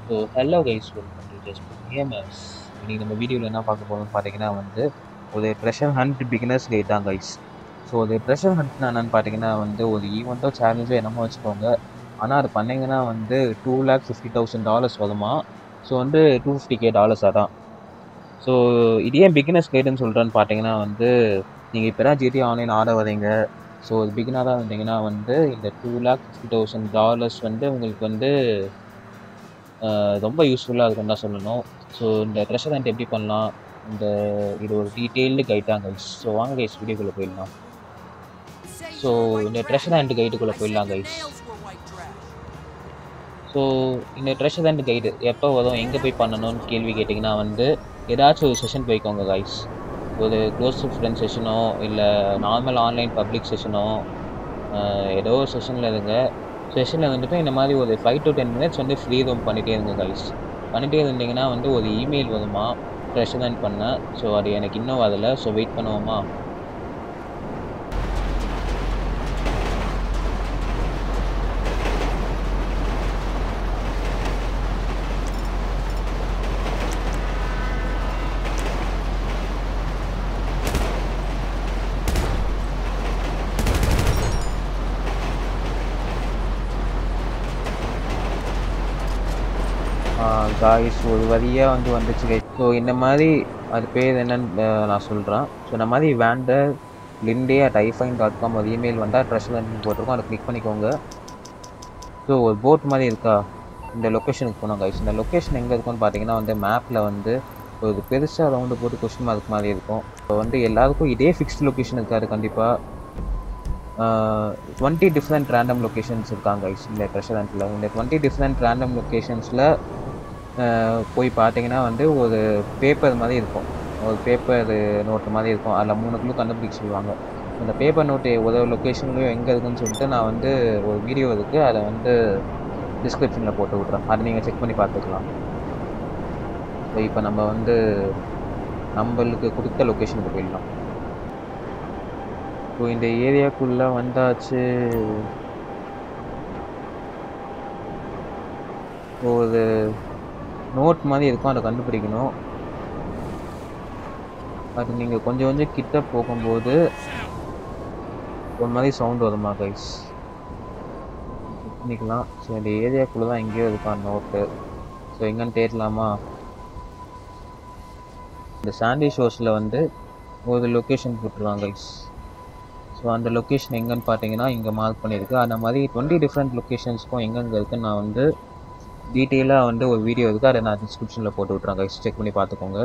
So hello guys, welcome to just gamers. இன்னைக்கு நம்ம வீடியோவில் என்ன பார்க்க போகிறோம்னு பார்த்தீங்கன்னா ஒரு ட்ரெஷர் ஹண்ட் பிகினர்ஸ் கைட் தான் கைஸ். ஸோ ஒரு ட்ரெஷர் ஹண்ட்னா என்னென்னு பார்த்தீங்கன்னா ஒரு ஈவெண்ட்டோ சேலஞ்சோ என்னமோ வச்சுக்கோங்க. ஆனால் அது பண்ணிங்கன்னா $250,000 வருமா. ஸோ $250K தான். ஸோ இது ஏன் பிகினர்ஸ் கைடுன்னு சொல்கிறேன்னு பார்த்தீங்கன்னா நீங்கள் இப்போ தான் ஜிடி ஆன்லைன் ஆட வரீங்க. ஸோ ஒரு பிகினராக இருந்தீங்கன்னா இந்த $250,000 உங்களுக்கு ரொம்ப யூஸ்ஃபுல்லாக இருக்குன்னு தான் சொல்லணும். ஸோ இந்த ட்ரெஷர் ஹண்ட் எப்படி பண்ணலாம், இது ஒரு டீட்டெயில்டு கைட் தான் கைஸ். ஸோ வாங்க கைஸ், வீடியோக்குள்ளே போயிடலாம். ஸோ இந்த ட்ரெஷர் ஹண்ட் கைடுக்குள்ளே போயிடலாம் கைஸ். ஸோ இந்த ட்ரெஷர் ஹண்ட் கைடு எப்போ வரும், எங்கே போய் பண்ணணும்னு கேள்வி கேட்டிங்கன்னா ஏதாச்சும் ஒரு செஷன் போய்க்கோங்க கைஸ். ஒரு க்ளோஸ் ஃப்ரெண்ட் செஷனோ இல்லை நார்மல் ஆன்லைன் பப்ளிக் செஷனோ ஏதோ ஒரு செஷனில் இருங்க. செஷனில் இந்த மாதிரி ஒரு 5 to 10 minutes ஃப்ரீ ரூம் பண்ணிகிட்டே இருங்க கைஸ். பண்ணிகிட்டே இருந்தீங்கன்னா ஒரு இமெயில் வருமா ட்ரெஷர் ஹண்ட் பண்ண. ஸோ அது எனக்கு இன்னும் வரலை. ஸோ வெயிட் பண்ணுவோமா. காய்ஸ் ஒரு வரியாக வந்துச்சு கைஸ். ஸோ இந்த மாதிரி அது பேர் என்னன்னு நான் சொல்கிறேன். ஸோ இந்த மாதிரி vander.linde@ifine.com ஒரு இமெயில் வந்தால் ட்ரெஷர் ஹண்ட் போட்டிருக்கோம், அதை கிளிக் பண்ணிக்கோங்க. ஸோ ஒரு போட் மாதிரி இருக்கா, இந்த லொக்கேஷனுக்கு போனோம் கைஸ். இந்த லொக்கேஷன் எங்கே இருக்குன்னு பார்த்தீங்கன்னா மேப்பில் ஒரு பெருசாக ரவுண்டு போட்டு கொஸ்டின் மார்க் மாதிரி இருக்கும். ஸோ எல்லாருக்கும் இதே ஃபிக்ஸ்ட் லொக்கேஷன் இருக்காது கண்டிப்பாக. 20 டிஃப்ரெண்ட் ரேண்டம் லொக்கேஷன்ஸ் இருக்காங்க கைஸ் இந்த ட்ரெஷர் ஹண்ட்டில். இந்த 20 டிஃப்ரெண்ட் ரேண்டம் லொக்கேஷன்ஸில் போய் பார்த்தீங்கன்னா ஒரு பேப்பர் மாதிரி இருக்கும், ஒரு பேப்பர் நோட்டு மாதிரி இருக்கும். அதில் 3 clue கண்டுபிடிக்க சொல்லுவாங்க. அந்த பேப்பர் நோட்டு ஒரு லொக்கேஷன்லையும் எங்கே இருக்குதுன்னு சொல்லிட்டு நான் ஒரு வீடியோ இருக்குது, அதை டிஸ்கிரிப்ஷனில் போட்டு விட்றேன், அதை நீங்கள் செக் பண்ணி பார்த்துக்கலாம். ஸோ இப்போ நம்ம நம்மளுக்கு கொடுத்த லொக்கேஷனுக்கு போயிடலாம். ஸோ இந்த ஏரியாக்குள்ளே வந்தாச்சு. ஒரு நோட் மாதிரி இருக்கும், அதை கண்டுபிடிக்கணும். அது நீங்கள் கொஞ்சம் கிட்ட போகும்போது ஒரு மாதிரி சவுண்ட் வருமா கைஸ், பண்ணிக்கலாம். ஸோ இந்த ஏரியாக்குள்ளே தான் எங்கேயோ இருக்கான் நோட்டு. ஸோ எங்கன்னு தேடலாமா. இந்த சாண்டி ஷோர்ஸில் ஒரு லொக்கேஷன் போட்டுருவாங்க கைஸ். ஸோ அந்த லொக்கேஷன் எங்கன்னு பார்த்தீங்கன்னா இங்கே மார்க் பண்ணியிருக்கு. அந்த மாதிரி 20 டிஃப்ரெண்ட் லொக்கேஷன்ஸ்க்கும் எங்கெங்கே இருக்குன்னு நான் டீட்டெயிலாக ஒரு வீடியோ இருக்குது, அதை நான் டிஸ்கிரிப்ஷனில் போட்டு விட்றேன் கைஸ், செக் பண்ணி பார்த்துக்கோங்க.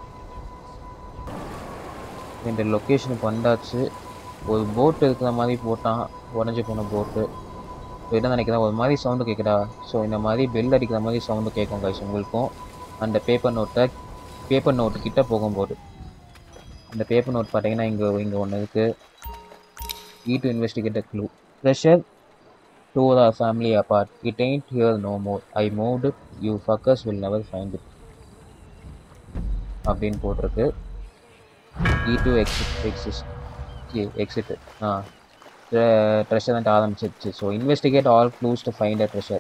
இந்த லொக்கேஷனுக்கு வந்தாச்சு. ஒரு போட்டு இருக்கிற மாதிரி போட்டான், உடஞ்சி போன போட்டு. ஸோ என்ன நினைக்கிறேன், ஒரு மாதிரி சவுண்டு கேட்குதா. ஸோ இந்த மாதிரி பெல் அடிக்கிற மாதிரி சவுண்டு கேட்கும் கைஸ் உங்களுக்கும். அந்த பேப்பர் நோட்டு கிட்டே போகும்போது அந்த பேப்பர் நோட் பார்த்தீங்கன்னா இங்கே ஒன்று இருக்குது. to investigate a clue. Pressure tore our family apart. It ain't here no more. I moved it. You fuckers will never find it. அப்படின்னு போட்டிருக்கு. to exit. ட்ரெஷர் தான் ஆரம்பிச்சிருச்சு. So investigate all clues to find a treasure.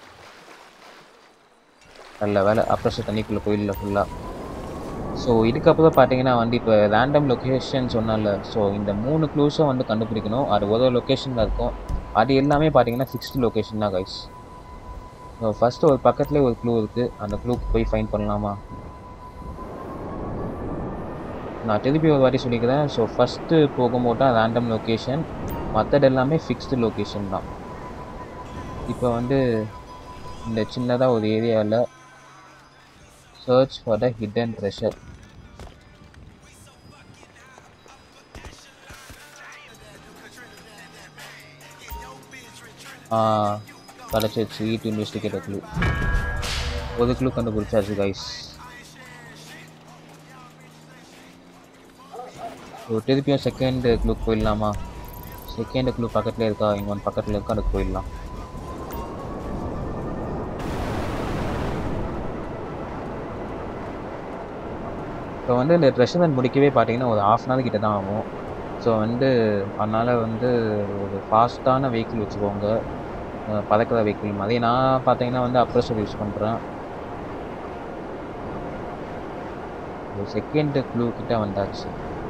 நல்ல வேலை அப்ரெஷர் தண்ணிக்குள்ளே போயிடல ஃபுல்லாக. So இதுக்கப்புறம் பார்த்தீங்கன்னா இப்போ ரேண்டம் லொக்கேஷன் சொன்னால. ஸோ இந்த 3 க்ளூஸும் கண்டுபிடிக்கணும். அது ஒரு லொக்கேஷனில் இருக்கும். அது எல்லாமே பார்த்தீங்கன்னா ஃபிக்ஸ்டு லொக்கேஷன் தான் கைஸ். ஸோ ஃபஸ்ட்டு ஒரு பக்கத்துலேயே ஒரு க்ளூ இருக்குது, அந்த க்ளூக்கு போய் ஃபைண்ட் பண்ணலாமா. நான் திருப்பி ஒரு வாட்டி சொல்லிக்கிறேன். ஸோ ஃபஸ்ட்டு போகும்போது தான் ரேண்டம் லொக்கேஷன், மற்றது எல்லாமே ஃபிக்ஸ்டு லொக்கேஷன் தான். இப்போ இந்த சின்னதாக ஒரு ஏரியாவில் search for the hidden treasure. கிடைச்சிருச்சு. to investigate a clue. ஒரு க்ளூ கண்டுபிடிச்சாச்சு கைஸ். ஸோ திருப்பியும் செகண்ட் க்ளூ போயிடலாமா. செகண்ட் க்ளூ பக்கத்தில் இருக்கா, இங்கே பக்கத்தில் இருக்கா, அதுக்கு போயிடலாம். இப்போ இந்த ட்ரெஷர் ஹண்ட் முடிக்கவே பார்த்தீங்கன்னா ஒரு 1/2 hour கிட்ட தான் ஆகும். ஸோ அதனால் ஒரு ஃபாஸ்ட்டான வெஹிக்கிள் வச்சுக்கோங்க, பறக்கிற வெஹிக்கிள் மாதிரி. நான் பார்த்தீங்கன்னா அப்ரெஷர் யூஸ் பண்ணுறேன். செகண்ட் க்ளூ கிட்ட வந்தாச்சு.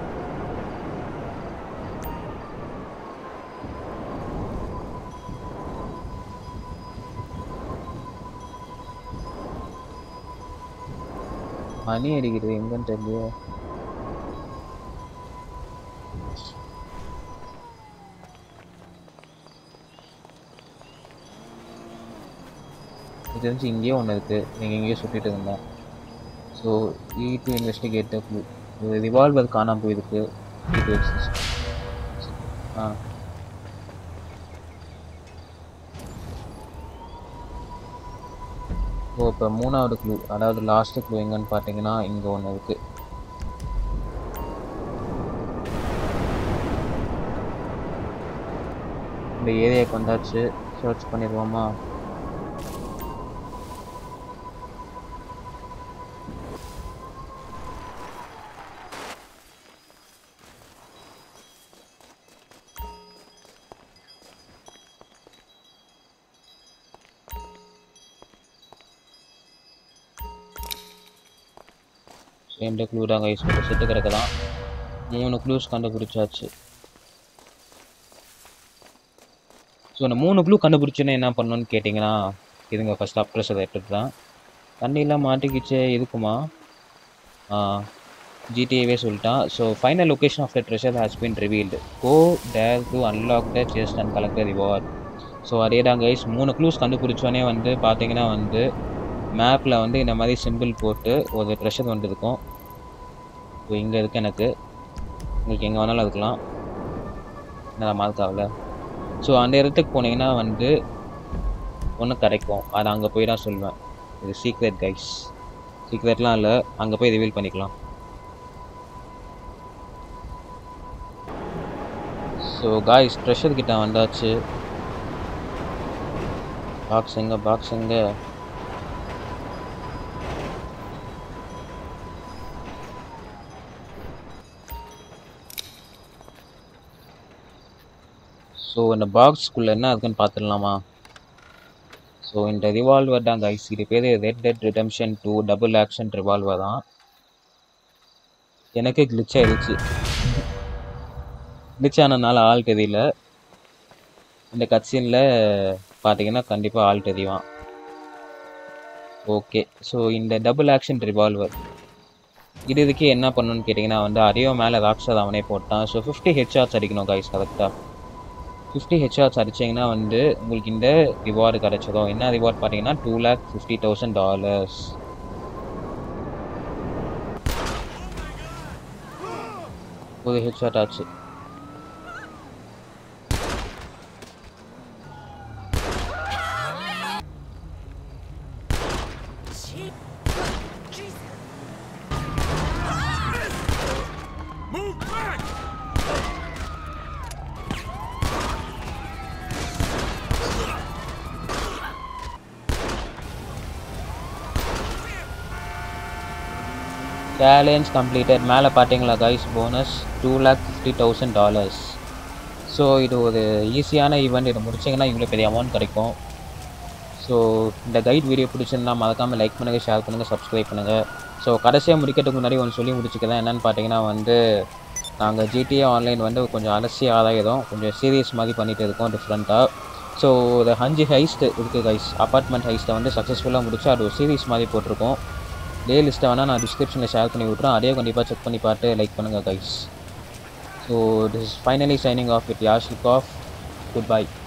மணி அடிக்குது, எங்கன்னு தெரியல. இது தெரிஞ்சு இங்கேயே ஒன்று இருக்குது, நீங்கள் எங்கேயோ சுட்டிட்டு இருந்தேன். So to investigate the clue. Revolver காணாமல் போயிருக்கு. ஆ ஸோ இப்போ மூணாவது க்ளூ, அதாவது லாஸ்ட்டு க்ளூ எங்கன்னு பார்த்தீங்கன்னா இங்கே ஒன்று இருக்குது. இந்த ஏரியாவுக்கு வந்தாச்சு, சர்ச் பண்ணிடுவோமா? ரெண்டு க்ளூ தான் கைஸ், ஒரு செட்டு கிடக்குதான். 3 க்ளூஸ் கண்டுபிடிச்சாச்சு. ஸோ அந்த 3 க்ளூ கண்டுபிடிச்சோன்னே என்ன பண்ணணும்னு கேட்டிங்கன்னா, இதுங்க ஃபஸ்ட் அப்ரெஷர் எடுத்துட்டு தான் தண்ணியெல்லாம் மாட்டிக்கிச்சு இருக்குமா? ஜிடிஏவே சொல்லிட்டான். So final location of the treasure has been revealed. Go there to unlock the chest and collect the reward. So அதே தான் கைஸ், 3 க்ளூஸ் கண்டுபிடிச்சோன்னே வந்து பார்த்தீங்கன்னா வந்து மேப்பில் வந்து இந்த மாதிரி சிம்பிள் போட்டு ஒரு ட்ரெஷர் வந்து இருக்கும். ஸோ இங்கே இருக்குது எனக்கு, உங்களுக்கு எங்கே வேணாலும் இருக்கலாம், நான் மார்க்காவில். ஸோ அந்த இடத்துக்கு போனீங்கன்னா வந்து ஒன்று கிடைக்கும், அது அங்கே போய் தான் சொல்லுவேன். இது சீக்ரெட் கைஸ், சீக்ரெட்லாம் இல்லை, அங்கே போய் ரிவீல் பண்ணிக்கலாம். ஸோ காய்ஸ் ட்ரெஷர் கிட்ட வந்தாச்சு. பாக்ஸ் எங்கே? ஸோ இந்த பாக்ஸ்க்குள்ளே என்ன இருக்குன்னு பார்த்துடலாமா? ஸோ இந்த ரிவால்வர் தான் கைஸ், இது பேர் Red Dead Redemption 2 double action revolver தான். எனக்கே கிளிச் ஆயிடுச்சு, கிளிச் ஆனதுனால ஆள் தெரியல. இந்த கட்சீனில் பார்த்தீங்கன்னா கண்டிப்பாக ஆள் தெரியும். ஓகே, ஸோ இந்த டபுள் ஆக்ஷன் ரிவால்வர் இதுக்கு என்ன பண்ணணும்னு கேட்டிங்கன்னா வந்து அரியோ மேலே ராக்ஷர் அவனே போட்டான். ஸோ 50 ஹெட்ஷாட்ஸ் அடிக்கணும் கைஸ் கரெக்டாக. 50 ஹெட்ஷாட்ஸ் அடிச்சிங்கன்னா வந்து உங்களுக்கு இந்த ரிவார்டு கிடச்சிடும். என்ன ரிவார்டு பார்த்தீங்கன்னா $250,000. ஒரு ஹெட்ஷாட் ஆச்சு. Challenge completed. மேலே பார்த்தீங்களா கைஸ், போனஸ் $250,000. ஸோ இது ஒரு ஈஸியான ஈவெண்ட், இதை முடிச்சிங்கன்னா இவ்வளோ பெரிய அமௌண்ட் கிடைக்கும். ஸோ இந்த கைட் வீடியோ பிடிச்சிருந்தா மறக்காமல் லைக் பண்ணுங்கள், ஷேர் பண்ணுங்கள், சப்ஸ்கிரைப் பண்ணுங்கள். ஸோ கடைசியாக முடிக்கிறதுக்கு முன்னாடி ஒன்று சொல்லி முடிச்சுக்கலாம். என்னென்னு பார்த்தீங்கன்னா வந்து நாங்கள் ஜிடிஏ ஆன்லைன் வந்து கொஞ்சம் அலசி ஆதாயிரும், கொஞ்சம் சீரியஸ் மாதிரி பண்ணிகிட்டு இருக்கோம் டிஃப்ரெண்ட்டாக. ஸோ ஒரு 5 ஹைஸ்ட் இருக்குது கைஸ், அப்பார்ட்மெண்ட் ஹைஸ்ட்டை வந்து சக்ஸஸ்ஃபுல்லாக முடிச்சு அது ஒரு சீரீஸ் மாதிரி போட்டிருக்கோம். டே லிஸ்ட்டை வேணால் நான் டிஸ்கிரிப்ஷனில் ஷேர் பண்ணி விட்றேன், அதே கண்டிப்பாக செக் பண்ணி பார்த்து லைக் பண்ணுங்கள் guys. So this is finally signing off with Yashik off. Good by.